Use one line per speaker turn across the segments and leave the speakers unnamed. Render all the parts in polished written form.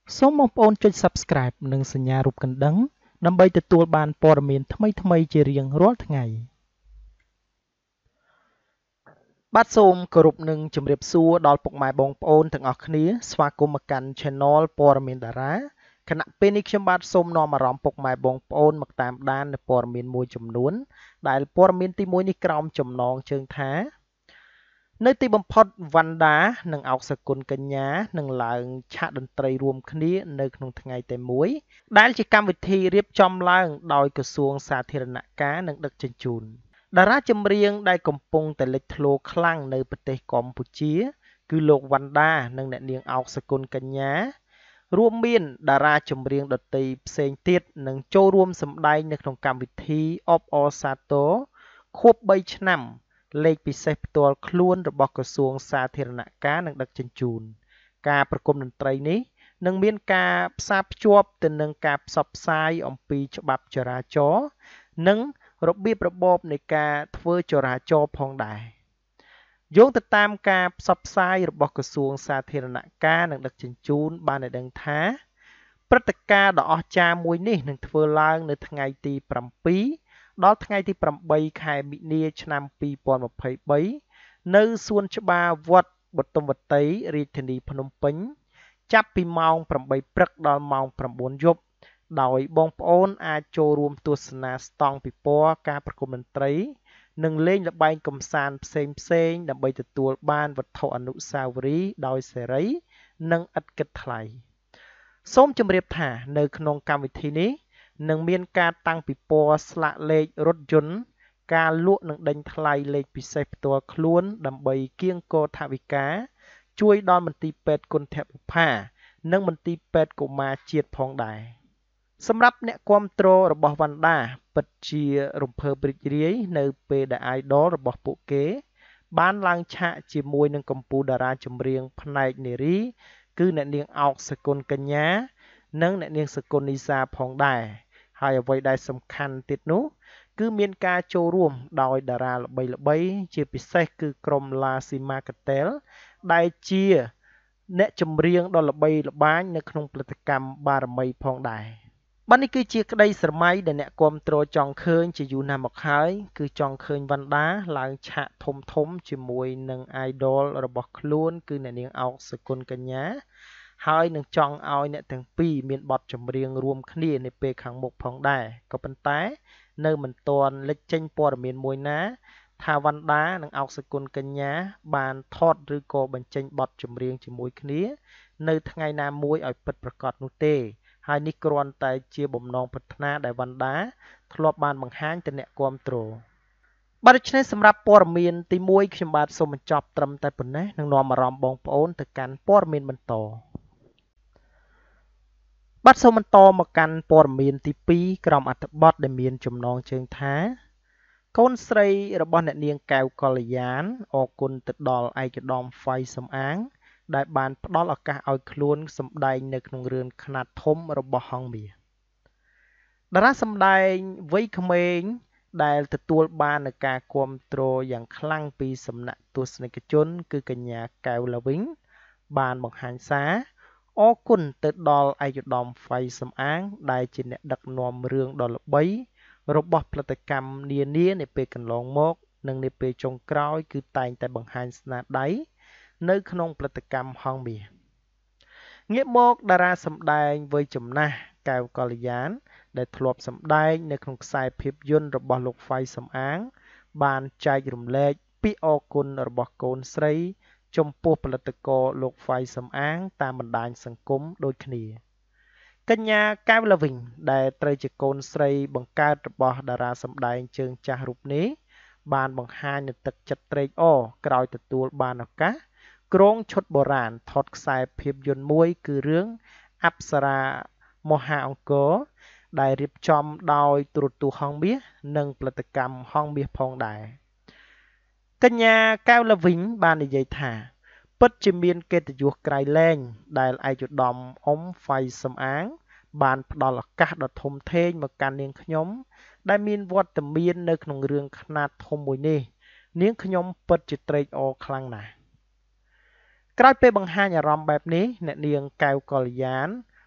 សូមបងប្អូនចុច Subscribe និងសញ្ញារូបកណ្ដឹងដើម្បីទទួលបានព័ត៌មានថ្មីៗជារៀងរាល់ថ្ងៃបាទសូមគោរពនឹងជម្រាបសួរដល់ពុកម៉ែបងប្អូនទាំងអស់គ្នាស្វាគមន៍មកកាន់ Channel ព័ត៌មានតារាខណៈពេលនេះខ្ញុំបាទសូមនាំអារម្មណ៍ពុកម៉ែបងប្អូនមកតាមដាននូវព័ត៌មានមួយចំនួនដែលព័ត៌មានទី1នេះក្រោមចំណងជើងថានៅទីបំផុតវណ្ណដានិងអោកសកុនកញ្ញានឹងឡើងឆាកតន្ត្រីរួមគ្នានៅក្នុងថ្ងៃតែមួយដែលជាកម្មវិធីរៀបចំឡើងដោយក្រសួងសាធារណការនិងដឹកជញ្ជូនតារាចម្រៀងដែលកំពុងតែលេចធ្លោខ្លាំងនៅប្រទេសកម្ពុជាគឺលោកវណ្ណដានិងអ្នកនាងអោកសកុនកញ្ញារួមមានតារាចម្រៀងដទៃផ្សេងទៀតនឹងចូលរួមសម្ដែងនៅក្នុងកម្មវិធីអបអរសាទរខួប3ឆ្នាំលេខពិសេសផ្ទាល់ខ្លួនរបស់ក្រសួងសាធារណការនិងដឹកជញ្ជូនការប្រគំតន្ត្រីនេះនឹងមានការផ្សារភ្ជាប់ទៅនឹងការផ្សព្វផ្សាយអំពីច្បាប់ចរាចរណ៍និងរបៀបរបបនៃការធ្វើចរាចរណ៍ផងដែរយោងទៅតាមការផ្សព្វផ្សាយរបស់ក្រសួងសាធារណការនិងដឹកជញ្ជូនបានឲ្យដឹងថាព្រឹត្តិការណ៍ដ៏អស្ចារ្យមួយនេះនឹងធ្វើឡើងនៅថ្ងៃទី7ដល់ថ្ងៃទី8ខែមិនិនាឆ្នាំ2023នៅសួនច្បារវត្តបទុមវតីរាជធានីភ្នំពេញចាប់ពីម៉ោង8ព្រឹកដល់ម៉ោង9យប់ដោយបងប្អូនអាចចូលរួមទស្សនាស្តង់ពិព័រណ៍ការប្រគំតន្ត្រីនិងលេងល្បែងកម្សាន្តផ្សេងៗដើម្បីទទួលបានវត្ថុអនុស្សាវរីយ៍ដោយសេរីនិងឥតគិតថ្លៃសូមជម្រាបថានៅក្នុងកម្មវិធីនេះនឹងមានការតាំងពិព័រណ៍ស្លាកលេខរថយន្តការលក់និងដេញថ្លៃលេខពិសេសផ្ទាល់ខ្លួនដើម្បីគៀងគរថវិកាជួយដល់មន្ទីរពេទ្យគុណធបុប្ផានិងមន្ទីរពេទ្យកុមារជាតិផងដែរសម្រាប់អ្នកគាំទ្ររបស់វណ្ណដាពិតជារំភើបរីករាយនៅពេលដែល idol របស់ពួកគេបានឡើងឆាកជាមួយនឹងកំពូលតារាចម្រៀងផ្នែកនារីគឺអ្នកនាងអោកសកុនកញ្ញានិងអ្នកនាងសកុននីសាផងដែរហើយអ្វីដែលសំខាន់ទៀតនោះគឺមានការចូលរួមដោយតារាល្បីៗជាពិសេសគឺក្រុមឡាស៊ីម៉ាកាតែលដែលជាអ្នកចម្រៀងដ៏ល្បីល្បាញនៅក្នុងផលិតកម្មបារមីផងដែរបាទនេះគឺជាក្តីស្រមៃដែលអ្នកគាំទ្រចង់ឃើញជាយូរណាស់មកហើយគឺចង់ឃើញវណ្ណដាឡើងឆាកធំជាមួយនឹង idol របស់ខ្លួនគឺអ្នកនាងអោកសកុនកញ្ញាហើយនឹងចង់ឲ្យអ្នកទាំងពីរមានបទចម្រៀងរួមគ្នានៅពេលខាងមុខផងដែរក៏ប៉ុន្តែនៅមិនទាន់លេចចេញព័ត៌មានមួយណាថាវណ្ណដានិងអោកសកុនកញ្ញាបានថតឬក៏បញ្ចេញបទចម្រៀងជាមួយគ្នានៅថ្ងៃណាមួយឲ្យពិតប្រាកដនោះទេហើយនេះគ្រាន់តែជាបំណងប្រាថ្នាដែលវណ្ណដាធ្លាប់បានបង្ហាញទៅអ្នកគាំទ្របាទដូច្នេះសម្រាប់ព័ត៌មានទី1ខ្ញុំបាទសូមបញ្ចប់ត្រឹមតែប៉ុណ្ណេះនឹងនាំអារម្មណ៍បងប្អូនទៅកាន់ព័ត៌មានបន្តបាទសូមបន្តមកកាន់ព័ត៌មានទី2ក្រុមអត្ថបទដែលមានចំណងជើងថាកូនស្រីរបស់អ្នកនាងកែវកល្យានអរគុណទៅដល់ឯកឧត្តមហ្វៃសំអាងដែលបានផ្ដល់ឱកាសឲ្យខ្លួនសម្ដែងនៅក្នុងរឿងខ្នាតធំរបស់ហង្សមាសតារាសម្ដែងវ័យក្មេងដែលទទួលបាននូវការគាំទ្រយ៉ាងខ្លាំងពីសំណាក់ទស្សនិកជនគឺកញ្ញាកែវឡាវីងបានបង្ហាញសារអរគុណទៅដល់ឯកឧត្តមហ្វៃសំអាងដែលជាអ្នកដឹកនាំរឿងដ៏ល្បីរបស់ផលិតកម្មនានានាពេលកន្លងមកនិងនាពេលចុងក្រោយគឺតែងតែបង្ហាញស្នាដៃនៅក្នុងផលិតកម្មហង្សមាសងាកមកតារាសម្ដែងវ័យចំណាស់កែវកល្យានដែលធ្លាប់សម្ដែងនៅក្នុងខ្សែភាពយន្តរបស់លោកហ្វៃសំអាងបានចែករំលែកពីអរគុណរបស់កូនស្រីចំពោះផលិតករលោកហ្វៃសំអាងតាមបណ្ដាញសង្គមដូចគ្នាកញ្ញាកែវឡាវីងដែលត្រូវជាកូនស្រីបង្កើតរបស់តារាសម្ដែងជើងចាស់រូបនេះបានបង្ហាញនូវទឹកចិត្តត្រេកអរក្រោយទទួលបានឱកាសគ្រងឈុតបុរាណថតខ្សែភាពយន្តមួយគឺរឿងអប្សរាមហាអង្គរដែលរៀបចំដោយទូរទស្សន៍ហង្សមាសនិងផលិតកម្មហង្សមាសផងដែរកញ្ញាកែវឡាវីងបាននិយាយថាពិតជាមានកិត្តិយសក្រៃលែងដែលឯកឧត្តមអ៊ុំហ្វៃសំអាងបានផ្ដល់ឱកាសដ៏ធំធេងមកកាន់នាងខ្ញុំដែលមានវត្តមាននៅក្នុងរឿងខ្នាតធំមួយនេះនាងខ្ញុំពិតជាត្រេកអរខ្លាំងណាស់ក្រោយពេលបង្ហាញអារម្មណ៍បែបនេះអ្នកនាងកែវកល្យាន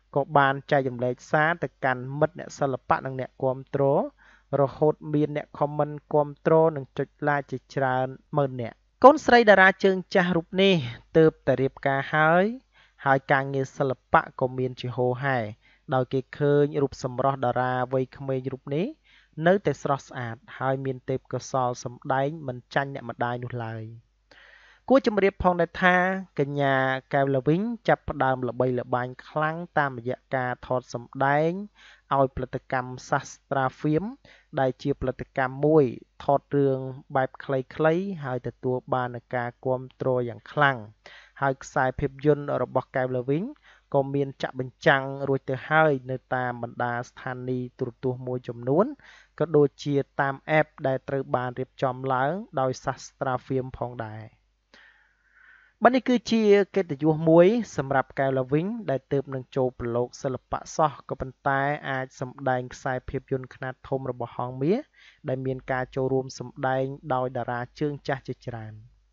ក៏បានចែករំលែកសារទៅកាន់មិត្តអ្នកសិល្បៈនិងអ្នកគាំទ្ររហូតមានអ្នកខមមិនគាំទ្រនិងចុច like ជាច្រើនម៉ឺននាក់កូនស្រីតារាជើងចាស់រូបនេះទើបតែរៀបការហើយការងារសិល្បៈក៏មានជាហូរហែដោយគេឃើញរូបសម្រស់តារាវ័យក្មេងរូបនេះនៅតែស្រស់ស្អាតហើយមានទេពកោសល្យសម្ដែងមិនចាញ់អ្នកម្ដាយនោះឡើយគួរជម្រាបផងដែរថាកញ្ញាកែវលវីងចាប់ផ្ដើមល្បីល្បាញខ្លាំងតាមរយៈការថតសម្ដែងឲ្យផលិតកម្មសាស្ត្រាហ្វៀមដែលជាផលិតកម្មមួយថតរឿងបែបខ្លីៗហើយទទួលបានការគាំទ្រយ៉ាងខ្លាំងហើយខ្សែភាពយន្តរបស់កែវលវីងក៏មានចាក់បញ្ចាំងរួចទៅហើយនៅតាមបណ្ដាស្ថានីយទូរទស្សន៍មួយចំនួនក៏ដូចជាតាម app ដែលត្រូវបានរៀបចំឡើងដោយសាស្ត្រាហ្វៀមផងដែរបាទនេះគឺជាកិត្តិយសមួយសម្រាប់កែវឡាវីងដែលទើបនឹងចូលប្រឡូកសិល្បៈសោះក៏ប៉ុន្តែអាចសម្ដែងខ្សែភាពយន្តខ្នាតធំរបស់ហងមាសដែលមានការចូលរួមសម្ដែងដោយតារាជើងចាស់ជាច្រើន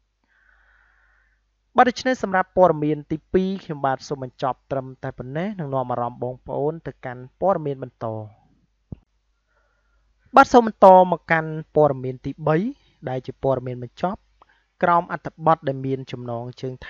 បាទដូច្នេះសម្រាប់ព័ត៌មានទី2ខ្ញុំបាទសូមបញ្ចប់ត្រឹមតែប៉ុណ្ណេះនឹងនាំអារម្មណ៍បងប្អូនទៅកាន់ព័ត៌មានបន្តបាទសូមបន្តមកកាន់ព័ត៌មានទី3ដែលជាព័ត៌មានបញ្ចប់ក្រោមអត្ថបទដែលមានចំណងជើងថា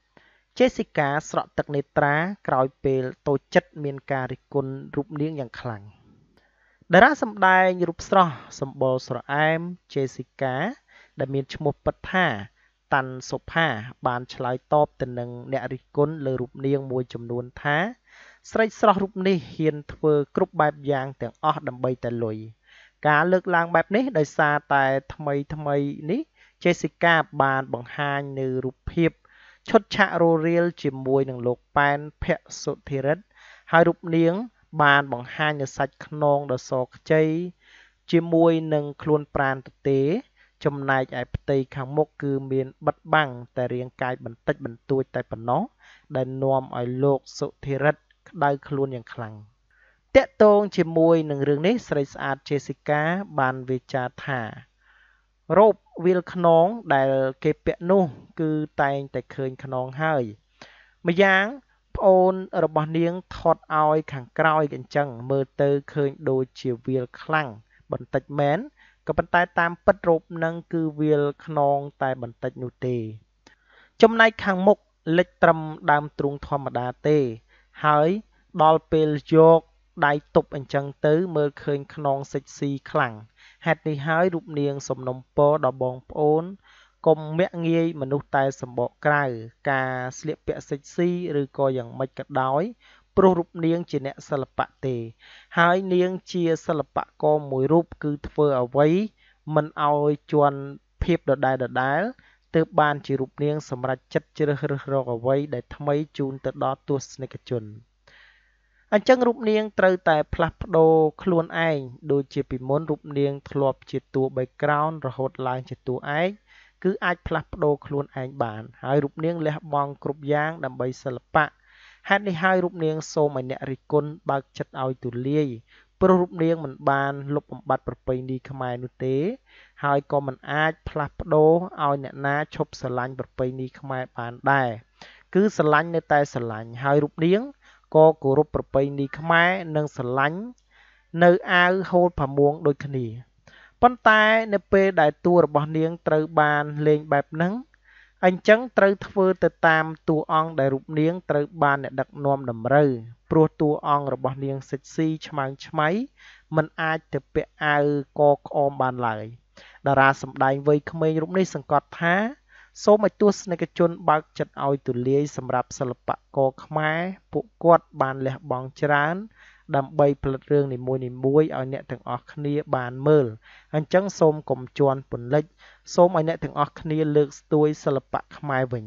Jessica ស្រក់ទឹកនេត្រាក្រោយពេលតូចចិត្តមានការរិះគន់រូបនាងយ៉ាងខ្លាំងតារាសម្ដែងរូបស្រស់សម្បុរស្រអែម Jessica ដែលមានឈ្មោះពិតថាតាន់សុផាបានឆ្លើយតបទៅនឹងអ្នករិះគន់លើរូបនាងមួយចំនួនថាស្រីស្រស់រូបនេះហ៊ានធ្វើគ្រប់បែបយ៉ាងទាំងអស់ដើម្បីតែលុយការលើកឡើងបែបនេះដោយសារតែថ្មីនេះ Jessica បានបង្ហាញនៅរូបភាពឈុតឆាកររៀលជាមួយនឹងលោកប៉ែនភ័ក្រសុធិរិទ្ធហើយរូបនាងបានបង្ហាញនៅសាច់ខ្នងដ៏សខ្ចីជាមួយនឹងខ្លួនប្រាណទទេចំណែកឯផ្ទៃខាងមុខគឺមានបិទបាំងតែរាងកាយបន្តិចបន្តួចតែប៉ុណ្ណោះដែលនាំឲ្យលោកសុធិរិទ្ធក្តៅខ្លួនយ៉ាងខ្លាំងតាក់ទងជាមួយនឹងរឿងនេះស្រីស្អាត Jessica បានវាចាថារ៉ូបវាលខ្នងដែលគេពាក់នោះគឺតែងតែឃើញខ្នងហើយម្យ៉ាងប្អូនរបស់នាងថតឲ្យខាងក្រោយអញ្ចឹងមើលទៅឃើញដូចជាវាលខ្លាំងបន្តិចមែនក៏ប៉ុន្តែតាមពិតរ៉ូបនឹងគឺវាលខ្នងតែបន្តិចនោះទេចំណែកខាងមុខលិចត្រឹមដើមទ្រូងធម្មតាទេហើយដល់ពេលយកដៃទប់អញ្ចឹងទៅមើលឃើញខ្នងសិចស៊ីខ្លាំងហេតុនេះហើយរូបនាងសំណូមពរដល់បងប្អូនកុំមាក់ងាយមនុស្សតែសម្បកក្រៅការស្លៀកពាក់សិចស៊ីឬក៏យ៉ាងម៉េចក៏ដោយព្រោះរូបនាងជាអ្នកសិល្បៈទេហើយនាងជាសិល្បករមួយរូបគឺធ្វើអ្វីមិនឲ្យជន់ភាពដដែលទើបបានជារូបនាងសម្រេចចិត្តជ្រើសរើសរកអ្វីដែលថ្មីជូនទៅដល់ទស្សនិកជនអញ្ចឹងរូបនាងត្រូវតែផ្លាស់ប្ដូរខ្លួនឯងដូចជាពីមុនរូបនាងធ្លាប់ជាតួ background រហូតឡើងជាតួឯកគឺអាចផ្លាស់ប្ដូរខ្លួនឯងបានហើយរូបនាងលះបង់គ្រប់យ៉ាងដើម្បីសិល្បៈហេតុនេះហើយរូបនាងសូមឲ្យអ្នករិះគន់បើកចិត្តឲ្យទូលាយព្រោះរូបនាងមិនបានលុបបំបាត់ប្រពៃណីខ្មែរនោះទេហើយក៏មិនអាចផ្លាស់ប្ដូរឲ្យអ្នកណាឈប់ស្រឡាញ់ប្រពៃណីខ្មែរបានដែរគឺស្រឡាញ់នៅតែស្រឡាញ់ហើយរូបនាងក៏គោរពប្រពៃណីខ្មែរនិងស្រឡាញ់នៅអាវហូលផាមួងដូចគ្នាប៉ុន្តែនៅពេលដែលតួរបស់នាងត្រូវបានលេងបែបហ្នឹងអញ្ចឹងត្រូវធ្វើទៅតាមតួអង្គដែលរូបនាងត្រូវបានអ្នកដឹកនាំតម្រូវព្រោះតួអង្គរបស់នាងសិចស៊ីឆ្មើងឆ្មៃមិនអាចទៅពាក់អាវកក្អមបានឡើយតារាសម្ដែងវ័យក្មេងរូបនេះសង្កត់ថាសូមឲ្យទស្សនិកជនបើកចិត្តឲ្យទូលាយសម្រាប់សិល្បករខ្មែរពួកគាត់បានលះបង់ច្រើនដើម្បីផលិតរឿងនីមួយៗឲ្យអ្នកទាំងអស់គ្នាបានមើលអញ្ចឹងសូមកុំជន់ពន្លិចសូមឲ្យអ្នកទាំងអស់គ្នាលើកស្ទួយសិល្បៈខ្មែរវិញ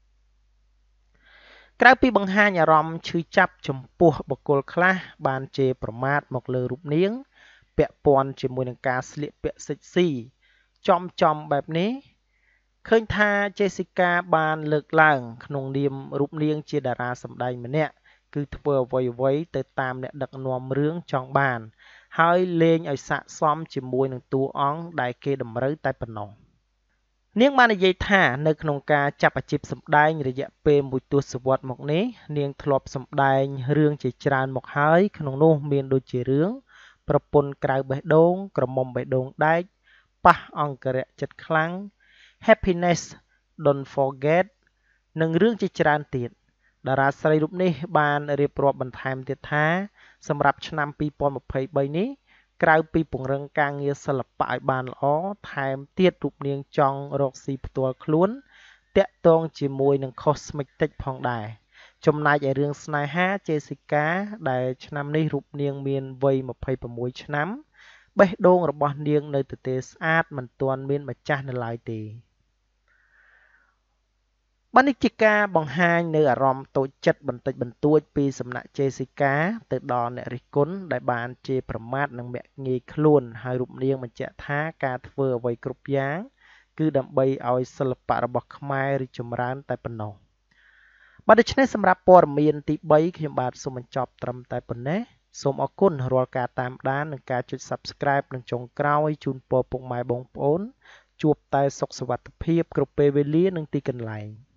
ក្រៅពីបង្ហាញអារម្មណ៍ឈឺចាប់ចំពោះបុគ្គលខ្លះបានជេរប្រមាថមកលើរូបនាងពាក់ព័ន្ធជាមួយនឹងការស្លៀកពាក់សិចស៊ីចំបែបនេះឃើញថា Jessica បានលើកឡើងក្នុងនាមរូបនាងជាតារាសម្ដែងម្នាក់គឺធ្វើអ្វីទៅតាមអ្នកដឹកនាំរឿងចង់បានហើយលេងឲ្យស័ក្តិសមជាមួយនឹងតួអង្គដែលគេតម្រូវតែប៉ុណ្ណោះនាងបាននិយាយថានៅក្នុងការចាប់អាជីពសម្ដែងរយៈពេលមួយទសវត្សរ៍មកនេះនាងធ្លាប់សម្ដែងរឿងជាច្រើនមកហើយក្នុងនោះមានដូចជារឿងប្រពន្ធក្រៅបេះដូងក្រមុំបេះដូងដែកប៉ះអង្គរៈចិត្តខ្លាំង Happiness Don't Forget និងរឿងជាច្រើនទៀតតារាស្រីរូបនេះបានរៀបរាប់បន្ថែមទៀតថាសម្រាប់ឆ្នាំ2023នេះក្រៅពីពង្រឹងការងារសិល្បៈឲ្យបានល្អថែមទៀតរូបនាងចង់រកស៊ីផ្ទាល់ខ្លួនតាក់ទងជាមួយនឹង Cosmetic ផងដែរចំណែកឯរឿងស្នេហា Jessica ដែលឆ្នាំនេះរូបនាងមានវ័យ26ឆ្នាំបេះដូងរបស់នាងនៅទទេស្អាតមិនទាន់មានម្ចាស់នៅឡើយទេបាននេះជាការបង្ហាញនៅអារម្មណ៍តូចចិត្តបន្តិចបន្តួចពីសំណាក់ Jessica ទៅដល់អ្នករិះគន់ដែលបានជេរប្រមាថនិងមាក់ងាយខ្លួនហើយរូបនាងបញ្ជាក់ថាការធ្វើអ្វីគ្រប់យ៉ាងគឺដើម្បីឲ្យសិល្បៈរបស់ខ្មែររីកចម្រើនតែប៉ុណ្ណោះបាទដូច្នេះសម្រាប់ព័ត៌មានទី3ខ្ញុំបាទសូមបញ្ចប់ត្រឹមតែប៉ុណ្ណេះសូមអរគុណរាល់ការតាមដាននិងការចុច Subscribe និងចុងក្រោយជូនពរពុកម៉ែបងប្អូនជួបតែសុខសុវត្ថិភាពគ្រប់ពេលវេលានិងទីកន្លែង